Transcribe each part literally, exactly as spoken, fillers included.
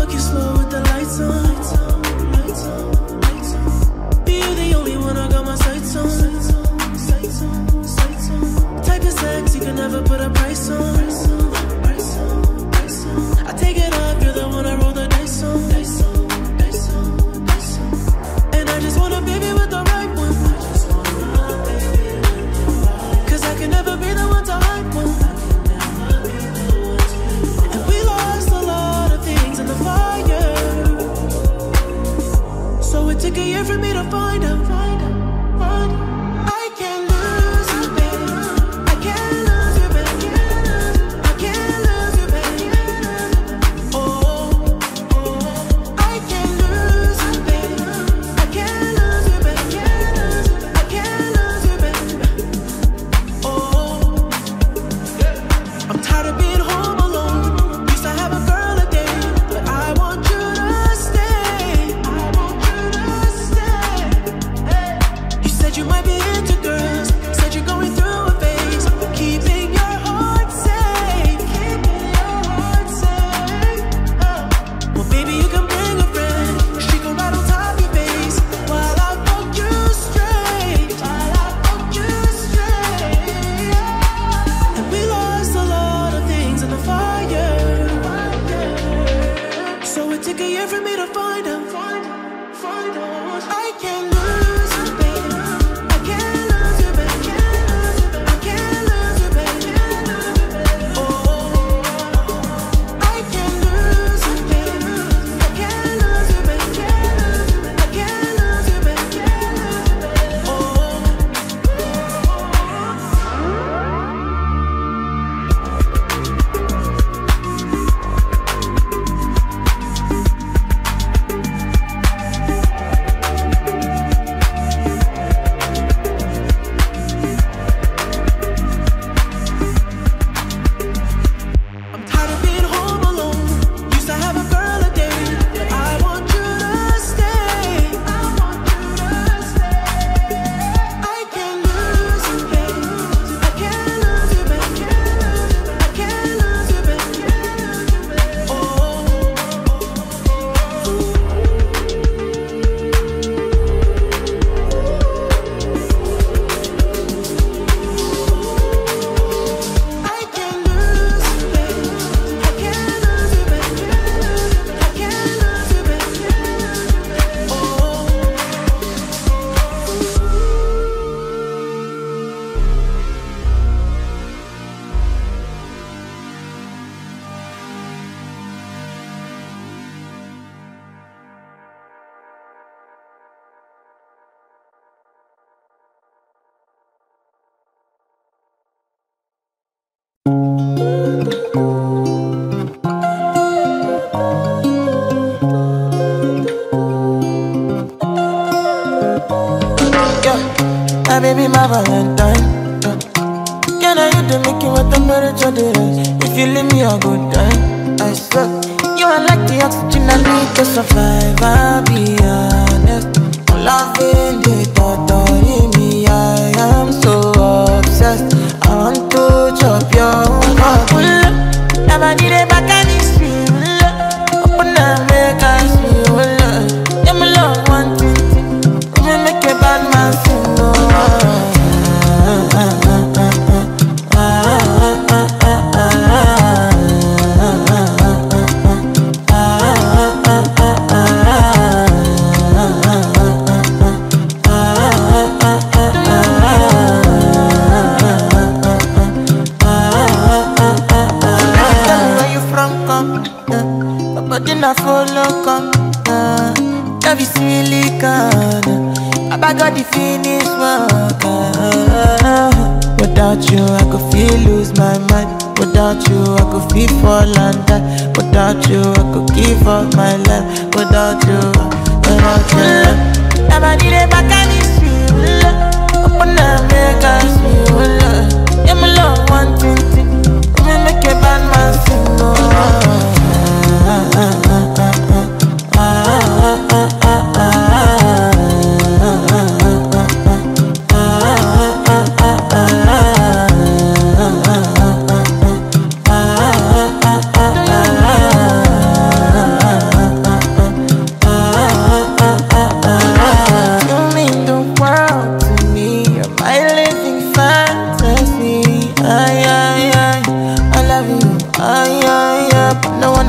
walking slow with the lights on. Be you the only one I got my sights on. Type of sex you can never put a price on. I take it off, you're the one I roll the dice on. And I just want a baby with the right one. Cause I can never be the one to hype one. And we lost a lot of things in the fire. So it took a year for me to find out. I can't lose you, baby. I can't lose you, baby. I can't lose you, baby. Oh, oh. I can't lose you, baby. I can't lose you, baby. I can't lose you, baby. Oh, I'm tired of being home alone. Used to have a girl a day, but I want you to stay. I want you to stay. Hey. You said you might be into girls. Said you're going through a phase. Keeping your heart safe. Keeping your heart safe. Oh. Well, baby, you can bring a friend. She can ride on top of your face while I fuck you straight. While I fuck you straight. And we lost a lot of things in the fire. So it took a year for me to find out. I can't lose you, baby. I can't lose you, baby. I can't lose you, baby. Oh, I can't lose you, baby. I can't lose you, baby. I can't lose you, baby. Oh. I'm tired of being home alone. Used to have a girl a day, but I want you to stay. I want you to stay. I can't lose you, baby. I can't lose you, baby. I can't lose you, baby. Oh, I can't lose you, baby. I can't lose you, baby. I can't lose you, baby. Oh. Yeah, my baby, my Valentine. Yeah. Can I hit the Mickey with the temperature there? If you leave me a good time, I swear. You are like the oxygen I need to survive. I'll be honest. I'm loving the thought of me. I am so obsessed. I want to chop your heart. Never did it back and it's real. Open up, make us feel. Yeah, my love, one thing. We make a bad man sing. Oh, ah, ah, ah, ah, ah, ah, ah, I follow come, uh, love is really gone. I got the finish work. Uh, without you, I could feel lose my mind. Without you, I could feel fall and die. Without you, I could give up my life. Without you, without you, never did it back and it's real. Open up, make us feel. Yeah, my love, one thing, thing. We make a bad man sing. Oh, ah, ah, ah, ah, ah, ah, ah, ah, ah.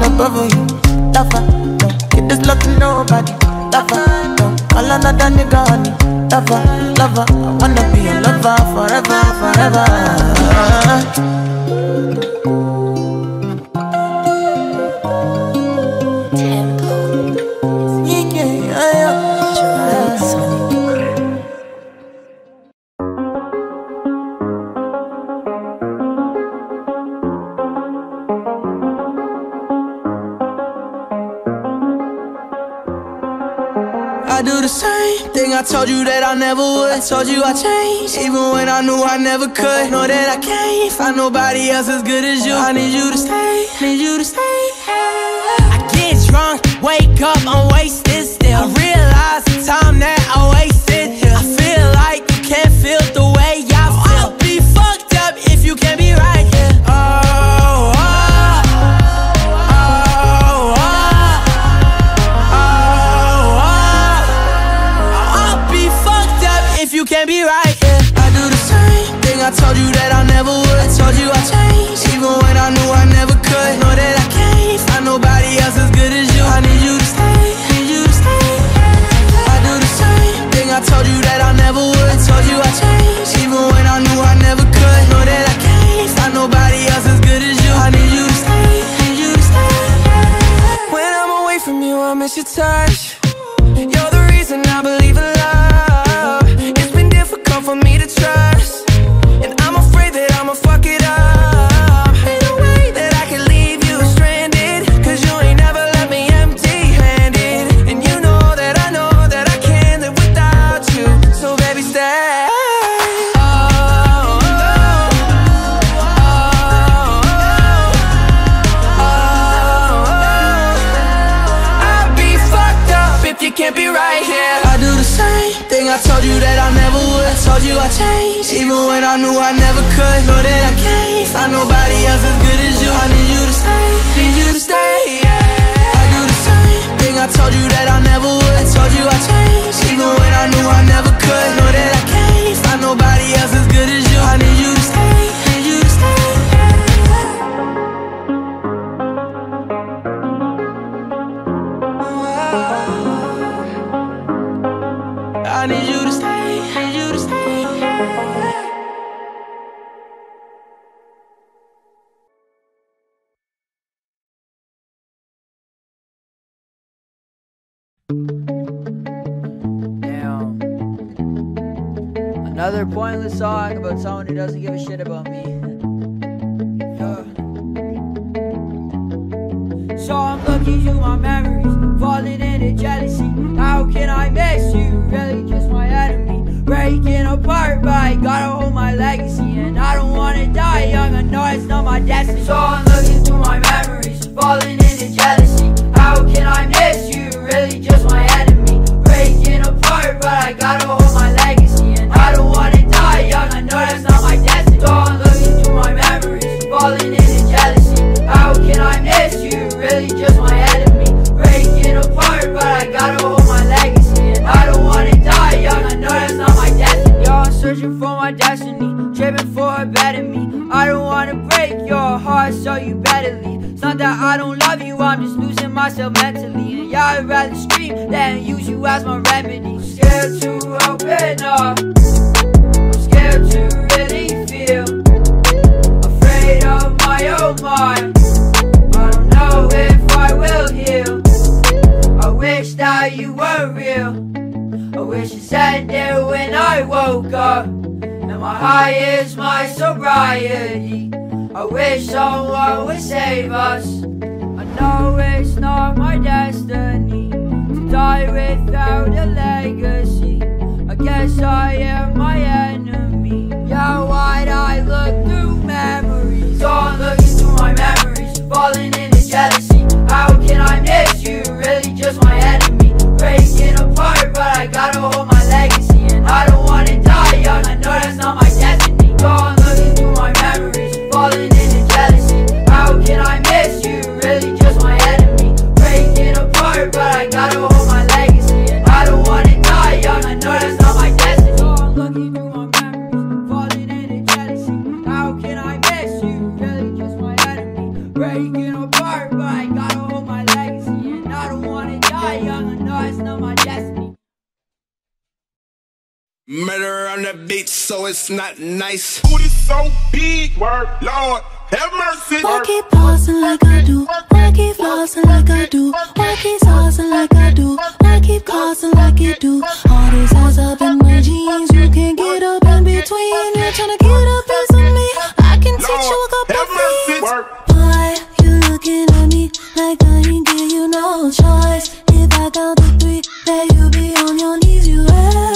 above you. Lover, don't get this love to nobody. Lover, don't call another nigga honey. Lover, lover, I wanna be your lover forever, forever. I do the same thing I told you that I never would. I told you I changed, even when I knew I never could. Know that I can't find nobody else as good as you. I need you to stay, need you to stay. I get drunk, wake up, I'm wasted still. I realize the time that I wasted here. I feel like you can't feel the way I feel. I'll be fucked up if you can't be right here. Oh, oh, oh, oh, oh, oh. I'll be fucked up if you can't be right here. I do the same thing I told you that I never would. I told you I changed, even when I knew I never could. Know that I can't find nobody else as good as you. I need you to stay, need you to stay. I do the same thing I told you that I never would. I told you I changed, even when I knew I never could. Know that I can't find nobody else as good as you. I need you to stay, need you to stay. When I'm away from you, I miss your touch. You're the reason I believe in love. It's been difficult for me to trust, and I'm afraid that I'ma fuck it up. Ain't no way that I can leave you stranded, cause you ain't never left me empty-handed. And you know that I know that I can't live without you. So baby stay. Oh, oh, oh, oh, oh. I'll be fucked up if you can't be right here. I do the same thing I told you that I never would. I told you I changed, even when I knew I never could. Know that I can't find nobody else as good as you. I need you to stay, need you to stay, yeah. I do the same thing I told you that I never would. I told you I changed, even when I knew I never could. Know that I can't find nobody else as good as you. I need you to stay, need you to stay, I need you to stay, need you to stay. Damn. Another pointless song about someone who doesn't give a shit about me. Yeah. So I'm looking through my memories, falling into jealousy. How can I miss you? Really just my enemy. Breaking apart, but I gotta hold my legacy. And I don't wanna die young, I know it's not my destiny. So I'm looking through my memories, falling into jealousy. How can I miss you? Really just my enemy. Breaking apart, but I gotta hold my legacy. And I don't wanna die young, I know that's not my destiny. So I'm looking through my memories, falling into jealousy. How can I miss you? Really just my enemy. Breaking apart, but I gotta hold my legacy. And I don't wanna die young, I know that's not my destiny. Yo, I'm searching for my destiny, tripping for a better me. I don't wanna break your heart, so you better leave. It's not that I don't love you, I'm just losing myself mentally. And yeah, I'd rather scream than use you as my remedy. I'm scared to open up, I'm scared to really feel, afraid of my own mind. I don't know if I will heal. I wish that you were real. I wish you sat there when I woke up, and my high is my sobriety. I wish someone would save us. I know it's not my destiny to die without a legacy. I guess I am my enemy. Yeah, why'd I look through memories? So I'm looking through my memories, falling into jealousy. How can I miss you? Really just my enemy. Breaking apart, but I gotta hold my legacy. And I don't wanna die young, I know that's not my destiny. So I'm looking through my memories, falling into jealousy. How can I miss you? Really just my enemy. Breaking apart, but I gotta hold my legacy. And I don't wanna die young, I know that's not my destiny. So I'm looking through my memories, falling into jealousy. How can I miss you? Really just my enemy. Breaking apart, but I gotta Murder on the beat, so it's not nice. Booty so big, word, Lord, have mercy. Why keep pausing like I do? Why keep flossing like I do? Why keep saucing like I do? Why keep causing like you do? All these eyes up in my jeans, you can't get up in between. You're trying to get up piece of me. I can teach you a couple things. Why you looking at me like I ain't give you no choice? If I count to three, that you be on your knees, you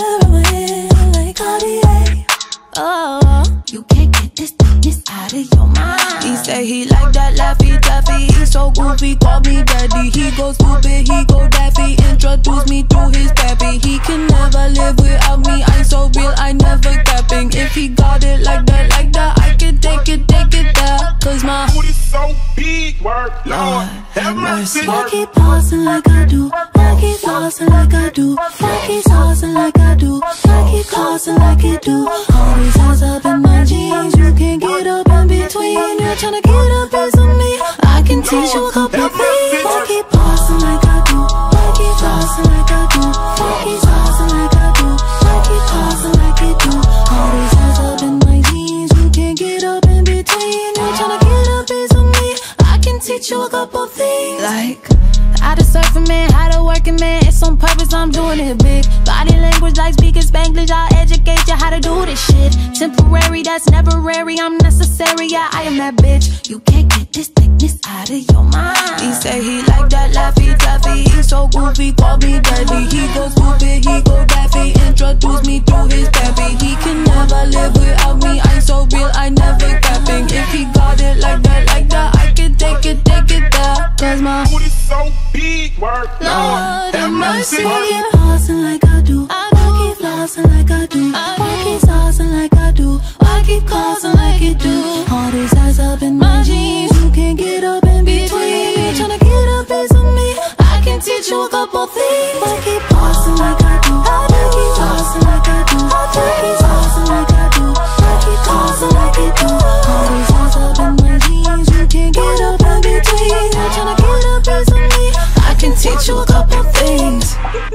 heroin like Cartier. Oh, you can't get this thickness out of your mind. He say he like that Laffy Taffy. He's so goofy, call me daddy. He go stupid, he go daffy. Introduce me to his pappy. He can never live without me. I'm so real, I never capping. If he got it like that, like that, I can take it, take it there. Cause my booty so big, word, Lord, have mercy. Why keep pausing like I do? Why keep flossing like I do? Why keep saucing like I do? Why keep causing like you do? All these eyes up in my jeans, you can't get up in between. You're trying to get a piece of me. I can teach you a couple things. Why keep pausing like I do? Why keep flossing like I do? Why keep saucing like I do? Why keep causing like you do? All these eyes up in my jeans, you can't get up in between. You're trying to get a piece of me. I can teach you a couple things. Like how to surf a man, how to work a man. It's on purpose, I'm doing it big. Body language like speaking Spanglish. I'll educate you how to do this shit. Temporary, that's never rare. I'm necessary, yeah, I am that bitch. You can't get this thickness out of your mind. He say he like that Laffy Taffy. He's so goofy, call me daddy. He go stupid, he go daffy. Introduce me to his pappy. He can never live without me. I'm so real, I never capping. If he got it like that, like that, I can take it, take it there. Cause my booty so big, word, Lord, have mercy. Why keep pausing like I do? Why keep flossing like I do? Why keep saucing like I do? Why keep causing like you do? All these eyes up in my jeans, you can't get up in between. You're trying to get a piece of me. I can teach you a couple things. Why keep pausing like I do? Why keep flossing like I do? Why keep saucing like I do? Why keep causing like you do? All these eyes up in my jeans, you can't get up in between. You're trying to get a piece of me. I can teach you a couple things.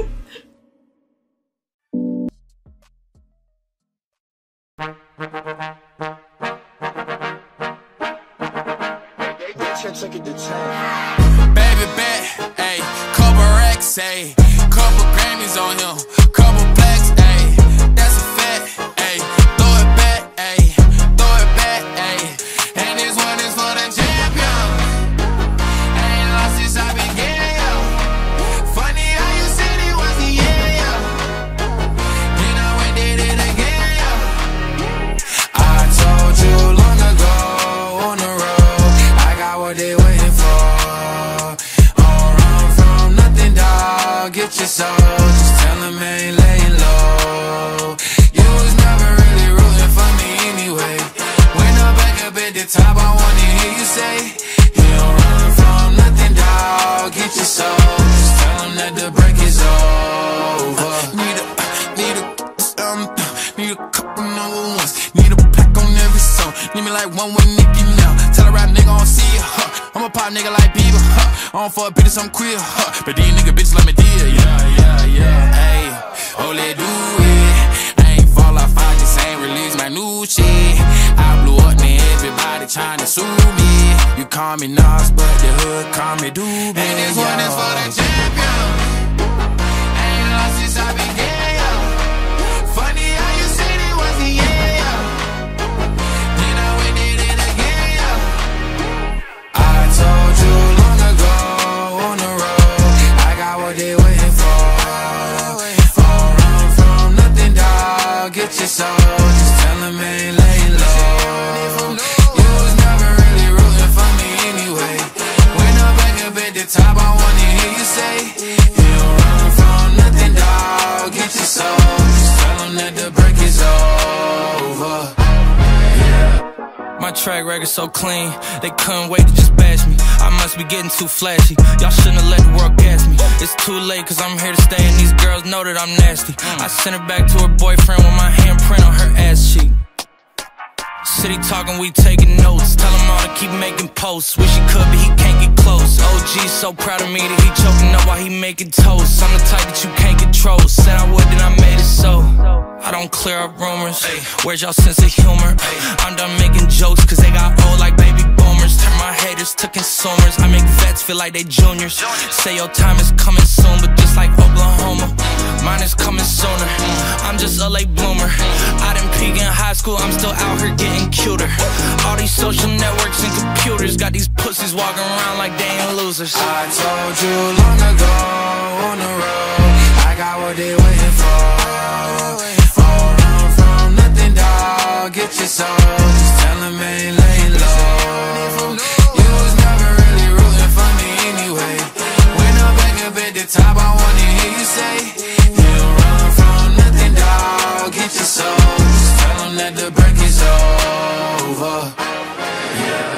Baby bet, ayy, couple racks, ayy, couple Grammys on him, couple blacks, ayy, that's a fact, ayy, throw it back, ayy, throw it back, ayy, and this one is for the champion. I ain't lost since I began, yo. Funny how you said it was the end, yo. You know we did it again, yo. I told you long ago on the road, I got what they waiting for. Get your soul, just tell him I ain't laying low. You was never really rooting for me anyway. When I'm back up at the top, I wanna hear you say, you don't run from nothing, dawg. Get your soul, just tell him that the break is over. Need a, need a, um, need a couple number ones. Need a pack on every song. Need me like one with Nicki now. Tell a rap nigga I don't see ya, huh. I'm a pop nigga like Bieber, huh. I don't fuck bitches, I'm queer, huh. But these nigga bitches let me deal, yeah, yeah, yeah. Ayy, oh, let do it. I ain't fall off, I just ain't release my new shit. I blew up, man, everybody tryna sue me. You call me Nas, but the hood call me Doobie. And this one is for the champion. I ain't lost since I began, yo. Funny how you said it was the end, yo. You know we did it again, yo. I told you long ago on the road, I got what they waiting for. Don't run from nothing, dawg. Get your soul, just tell them I ain't laying low. You was never really rooting for me anyway. When I'm back up at the top, I wanna hear you say, you don't run from nothing, dawg. Get your soul, just tell them that the break is over. My track record so clean, they couldn't wait to just bash me. I must be getting too flashy, y'all shouldn't have let the world gas me. It's too late cause I'm here to stay and these girls know that I'm nasty. I sent her back to her boyfriend with my handprint on her ass cheek. City talking, we taking notes. Tell him all to keep making posts. Wish he could, but he can't get close. O G's so proud of me that he choking up while he making toast. I'm the type that you can't control. Said I would, then I made it so. I don't clear up rumors. Where's y'all sense of humor? I'm done making jokes cause they got old like baby boomers. Turn my haters to consumers. I make vets feel like they juniors. Say your time is coming soon, but just like Oklahoma, mine is coming sooner. I'm just a late bloomer. I didn't peak in high school, I'm still out here getting cuter. All these social networks and computers got these pussies walking around like they ain't losers. I told you long ago on the road, I got what they waiting for. All run from nothing, dog. Get your soul. Just tell them ain't laying low. You was never really rooting for me anyway. When I'm back up at the top, I wanna hear you say, you don't run from nothing, dog. Get your soul. Just tell them that the break is over. Yeah.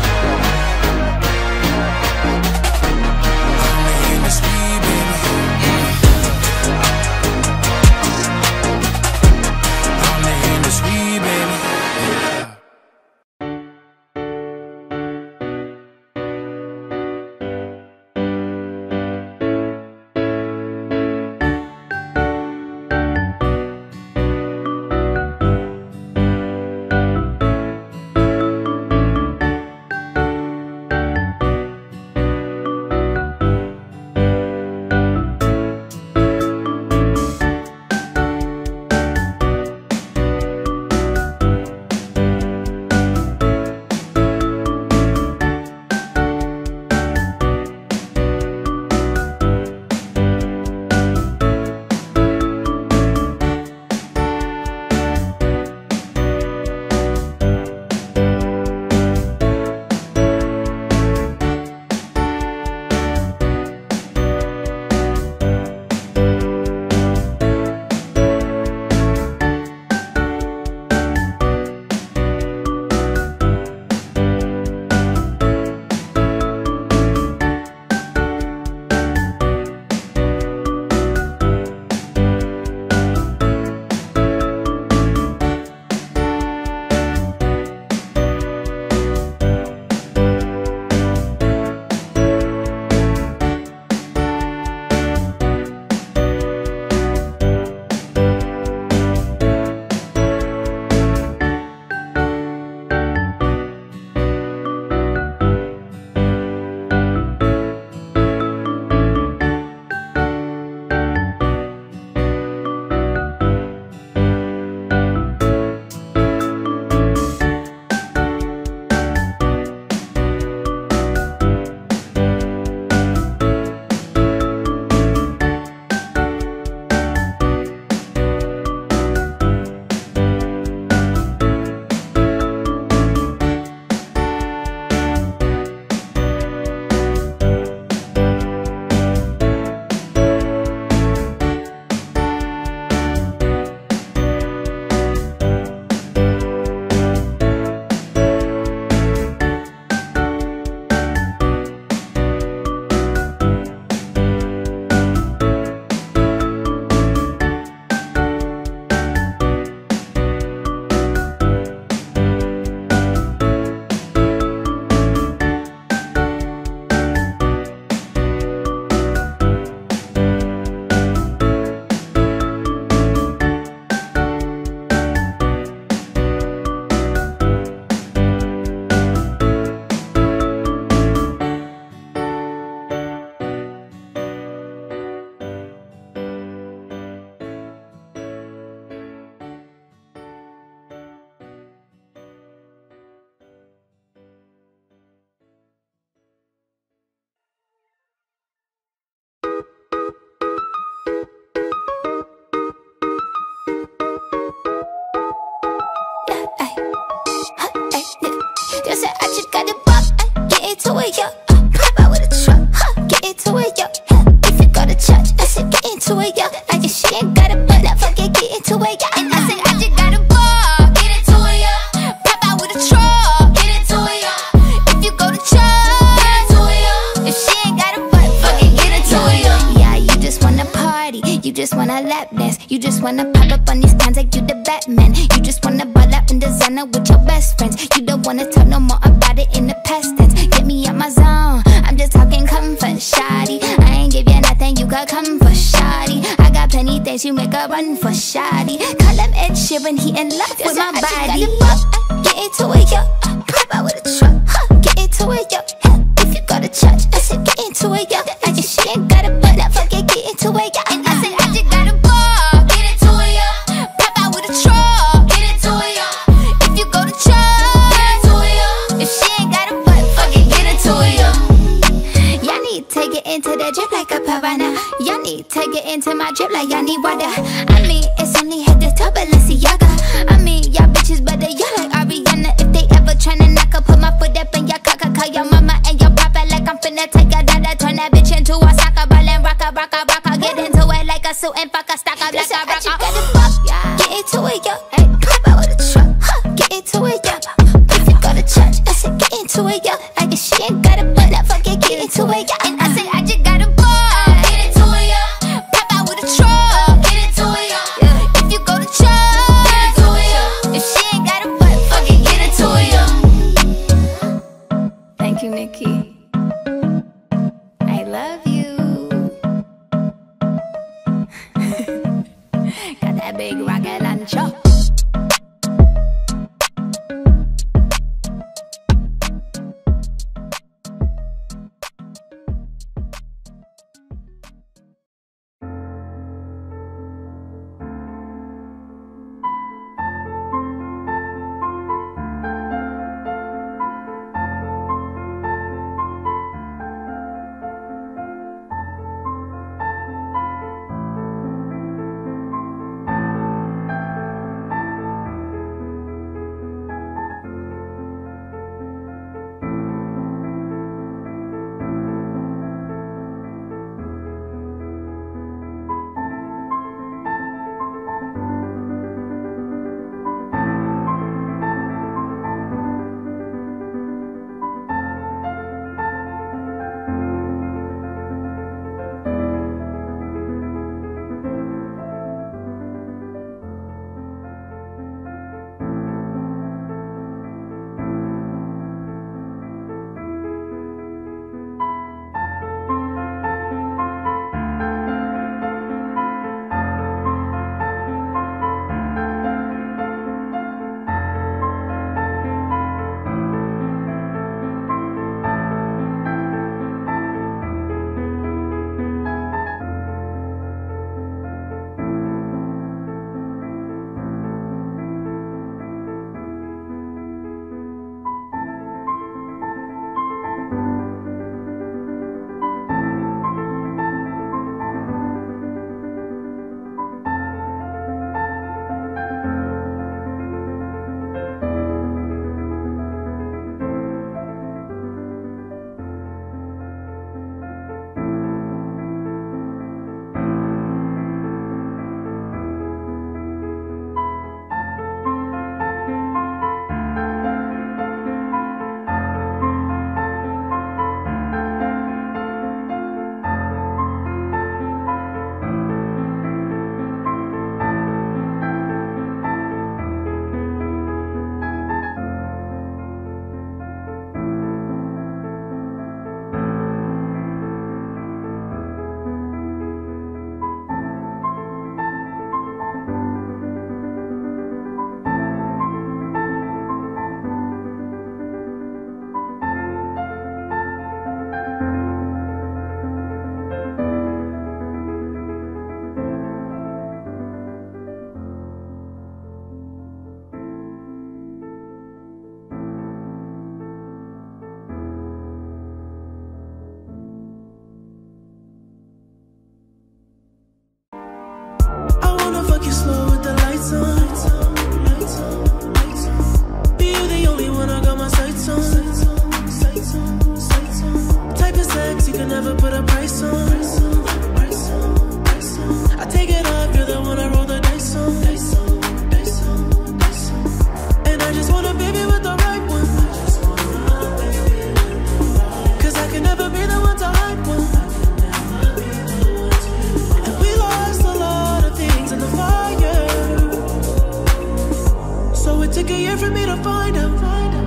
into it, yo. Pop out with a truck, huh? Get into it, yo. If you go to church, I said get into it, yo. Like if she ain't got a butt, I fucking get into it, yo. And I said I just got a ball, get into it, yo. Pop out with a truck, get into it, yo. If you go to church, get into it, yo. If she ain't got a butt, fucking get into it, yo. Yeah, you just wanna party, you just wanna lap dance, you just wanna pop up on these cans like you the Batman. You just wanna ball out in designer with your best friends. You don't wanna talk no more about it in the past tense. Get me out my zone, I'm just talking comfort, shawty. I ain't give you nothing, you could come for shawty. I got plenty things dance, you make a run for shoddy. Call him Ed Sheeran, he in love with my body. Get into it, yo. Pop out with a truck. Huh. Get into it, yo. If you go to church, I said get into it, yo. I just she ain't got a butt, I forget get into it, yo. And I said I just got a ball. Get into it, yo. Pop out with a truck. Get into it, yo. If you go to church, get into it, yo. If she ain't got a butt, forget get into it, yo. Y'all need to get into that drip like a piranha. Y'all need to get into my drip like y'all need water. I mean, it's only head to toe, Balenciaga. I mean, y'all bitches better, y'all like Ariana. If they ever tryna knock up, put my foot up in your cocker. Call your mama and your papa like I'm finna take your dada. Turn that bitch into a soccer ball and rock a, rock a, rock a. Get into it like a suit and fuck a stock up like a rock a. Get into it, yo. Hey, pop out with a truck. Huh. Get into it, yo. If you go to church, I said get into it, yo. I guess she ain't got a butt, I forget get into it, yo. And I said I just got a ball. Get into it, yo. Pop out with a truck. Get into it, yo. If you go to church, get into it, yo. If she ain't got a butt, forget get into it, yo. Thank you, Nikki. I love you. Got that big rocket launcher.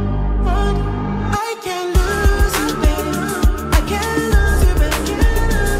I can't lose you, baby. I can't lose you, baby.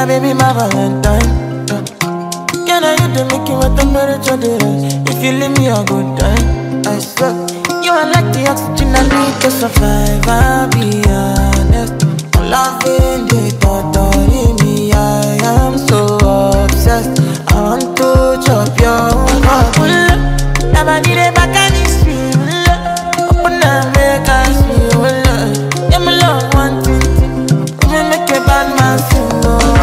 My baby, my Valentine. Uh, Can I hit the Mickey with temperature rise? If you leave me a good time, I swear. You are like the oxygen I need to survive. I'll be honest. I'm loving the thought of me. I am so obsessed. I want to chop your heart. Never need a back and it's real. Open up, make us feel. Yeah, my love, one thing. We make a bad man sing.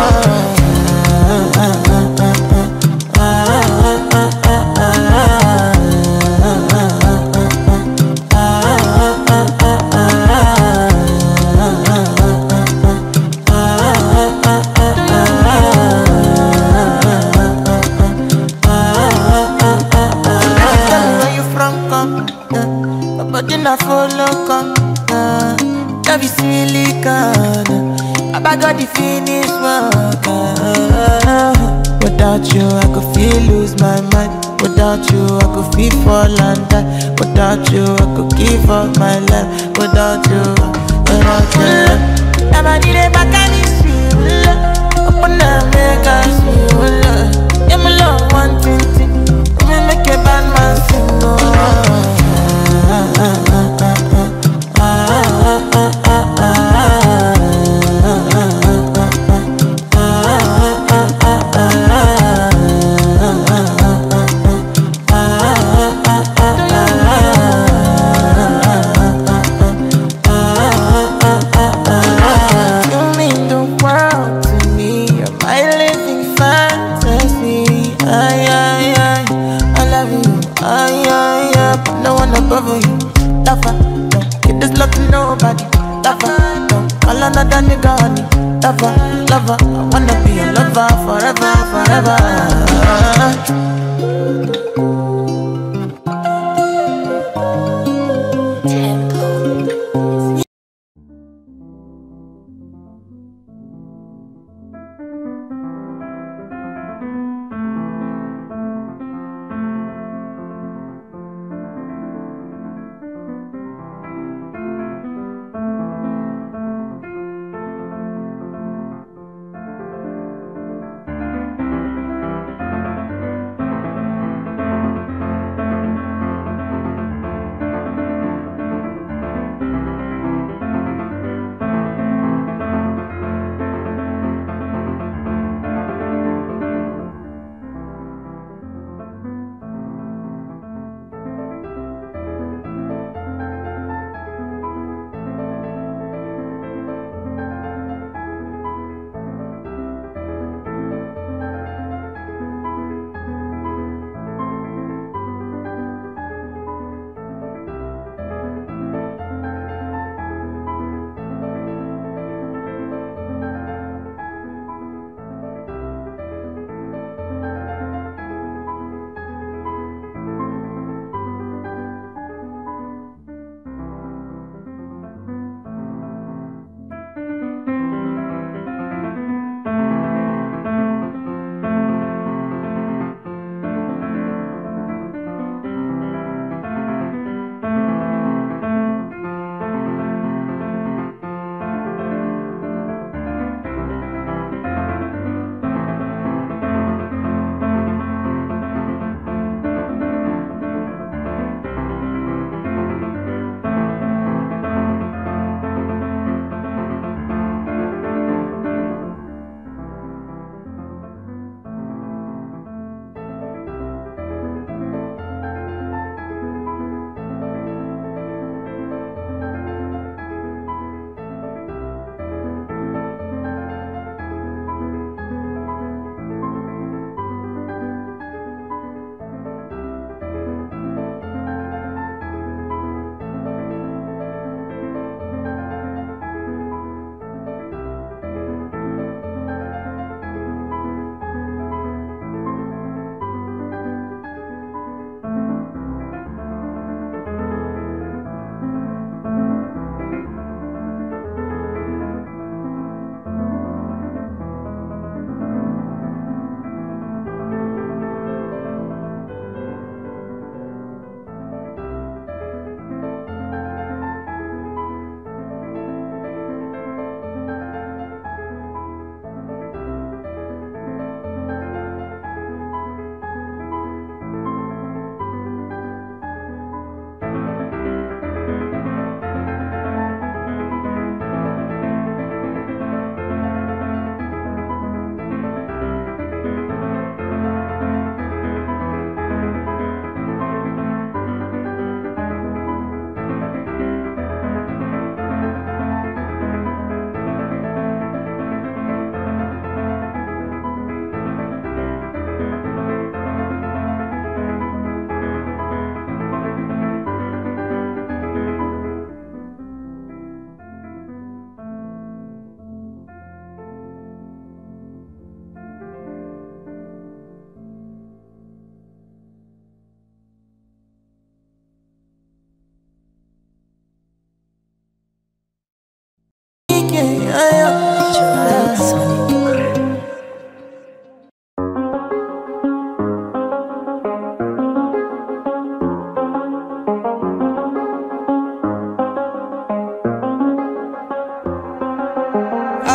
I follow come, uh, love is silicon. I got the finish work. Uh, without you, I could feel lose my mind. Without you, I could feel fall and die. Without you, I could give up my life. Without you, without you, never need a back and it's real. Open up, make us feel. Yeah, my love, one thing, we make a bad man sing. Oh. Another nigga, honey, lover, lover. I wanna be a lover forever, forever.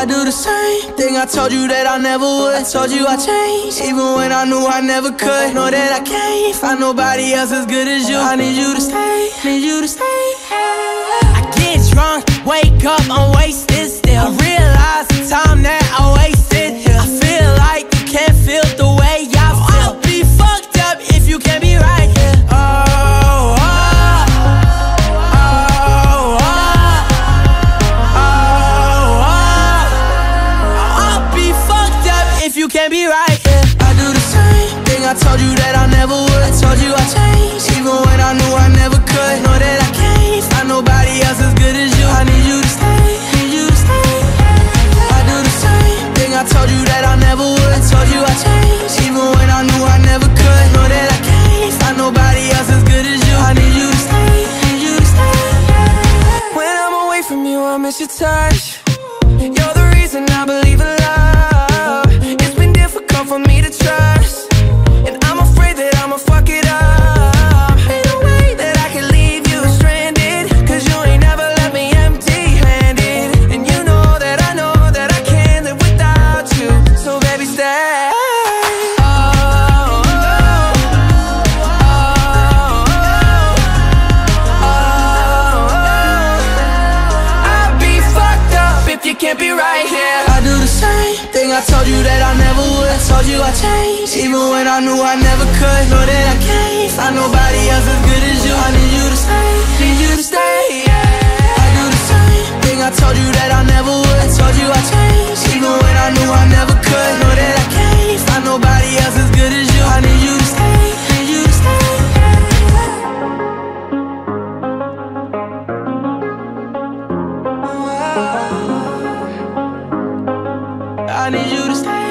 do the same thing I told you that I never would. I told you I changed, even when I knew I never could. Know that I can't find nobody else as good as you. I need you to stay, need you to stay. I get drunk, wake up, I'm wasted still. I realize the time that I wasted here. I feel like you can't feel the way I feel. I'll be fucked up if you can't be right here. Oh, oh, oh, oh, oh, oh. I'll be fucked up if you can't be right here. I do the same thing I told you that I never would. I told you I changed, even when I knew I never could. Know that I can't find nobody else as good as you. I need you to stay, need you to stay. I do the same thing I told you that I never would. I told you I changed, even when I knew I never could. Know that I can't find nobody else as good as you. I need you to stay, need you to stay. When I'm away from you, I miss your touch. You're the reason I believe in love. It's been difficult for me to trust, and I'm afraid that I'ma fuck it up. Ain't no way that I can leave you stranded, cause you ain't never left me empty-handed. And you know that I know that I can't live without you. So baby, stay. Oh, oh, oh, oh, oh. I'll be fucked up if you can't be right here. I do the same thing I told you that I never would. I told you I changed, even when I knew I never could. Know that I can't find nobody else as good as you. I need you to stay, need you to stay, yeah. I do the same thing I told you that I never would. I told you I changed, even when I knew I never could. Know that I can't find nobody else as good as you. I need you to stay, need you to stay. I need you to stay.